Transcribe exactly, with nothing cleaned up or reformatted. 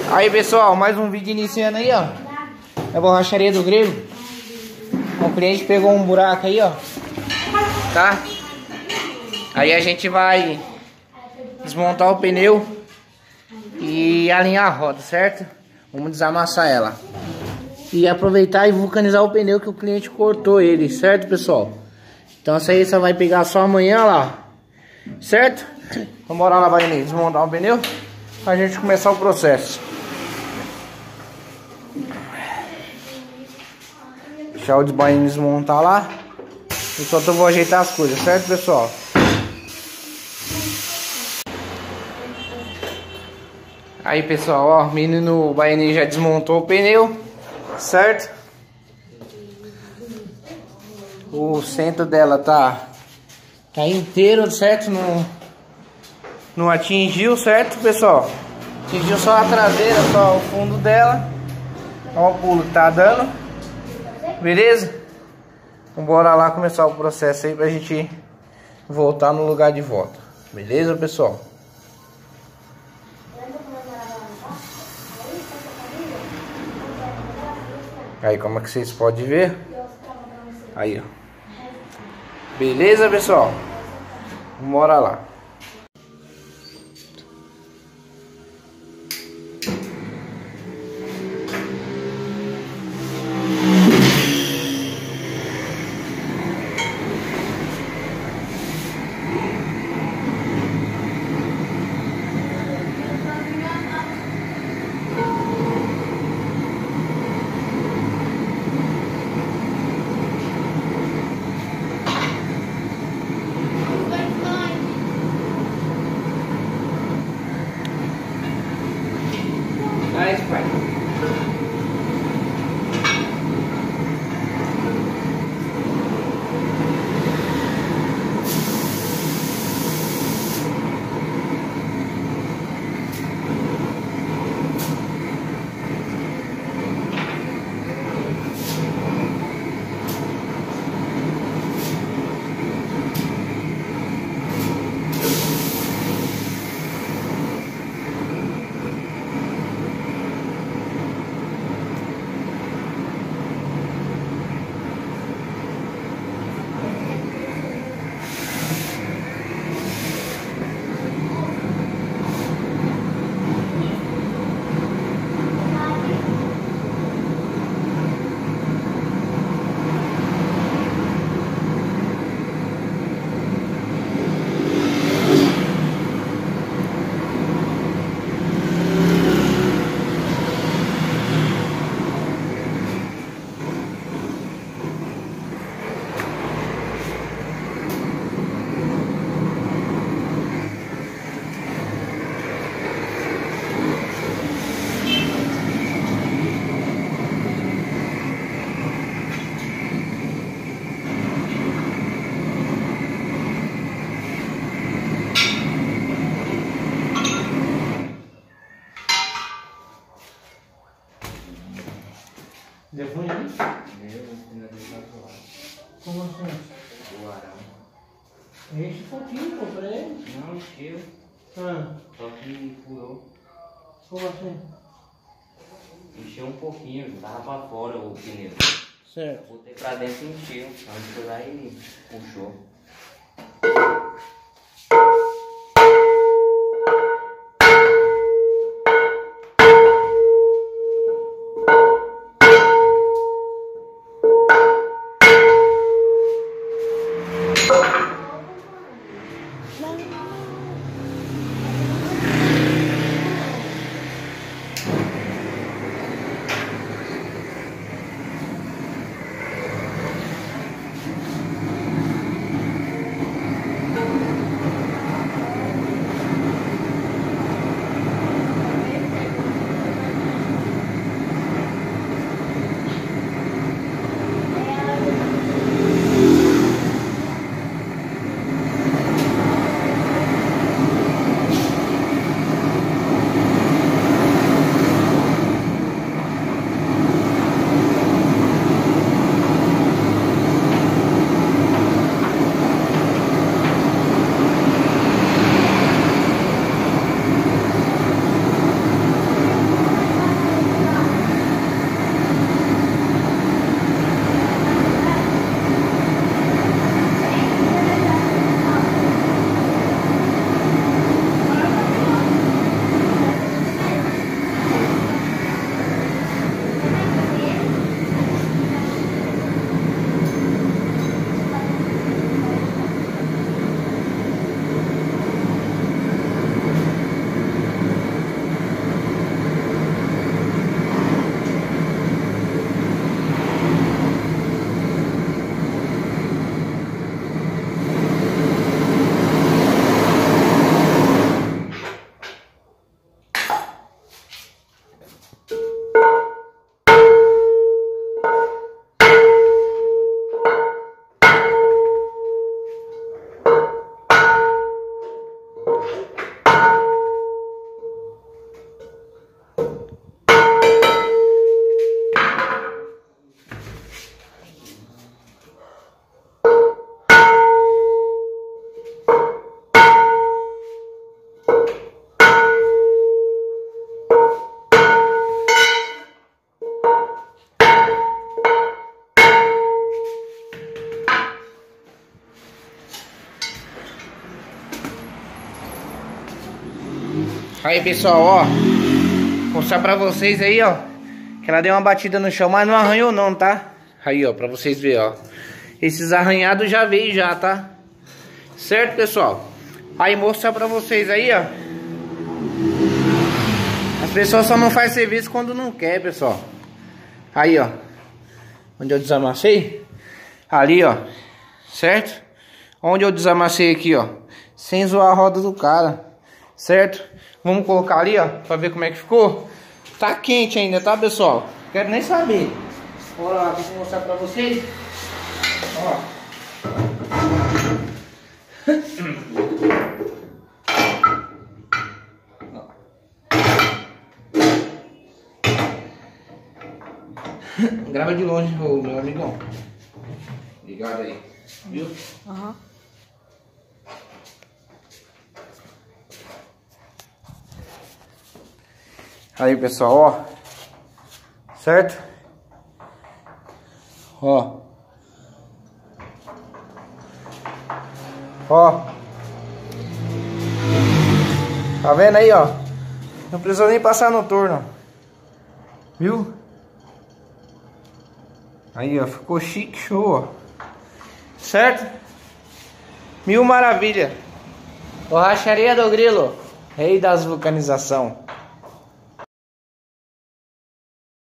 Aí pessoal, mais um vídeo iniciando aí, ó. É a borracharia do grego. O cliente pegou um buraco aí, ó. Tá? Aí a gente vai desmontar o pneu e alinhar a roda, certo? Vamos desamassar ela. E aproveitar e vulcanizar o pneu que o cliente cortou ele, certo pessoal? Então essa aí você vai pegar só amanhã lá, certo? Então bora lá, vai desmontar o pneu pra gente começar o processo. Deixar o desbaiano desmontar lá. Enquanto eu vou ajeitar as coisas, certo pessoal? Aí pessoal, ó, o menino baianinho já desmontou o pneu, certo? O centro dela tá, tá inteiro, certo? Não, não atingiu, certo pessoal? Atingiu só a traseira, só o fundo dela. Olha o pulo que tá dando. Beleza? Então bora lá começar o processo aí pra gente voltar no lugar de volta. Beleza pessoal? Aí como é que vocês podem ver? Aí ó. Beleza pessoal? Bora lá. Nice, pai. Deu ruim ali? Como assim? O arão. Enche um pouquinho, pô, pra ele. Não, encheu. Ah, Só que furou. como assim? Encheu um pouquinho, tava pra fora o pneu. Certo. Botei pra dentro e encheu. Aí foi lá e puxou. Aí, pessoal, ó. Vou mostrar pra vocês aí, ó. Que ela deu uma batida no chão, mas não arranhou não, tá? Aí, ó, pra vocês verem, ó. Esses arranhados já veio já, tá? Certo, pessoal? Aí, mostrar pra vocês aí, ó. As pessoas só não fazem serviço quando não quer, pessoal. Aí, ó. Onde eu desamassei. Ali, ó. Certo? Onde eu desamassei aqui, ó. Sem zoar a roda do cara. Certo? Vamos colocar ali, ó. Pra ver como é que ficou. Tá quente ainda, tá, pessoal? Quero nem saber. Bora lá, deixa eu mostrar pra vocês. Ó. Grava de longe, ô, meu amigão. Ligado aí. Viu? Aham. Uhum. Aí, pessoal, ó. Certo? Ó. Ó. Tá vendo aí, ó? Não precisou nem passar no torno. Viu? Aí, ó. Ficou chique, show, ó. Certo? Mil maravilha. O Racharia do Grilo. Rei das vulcanização.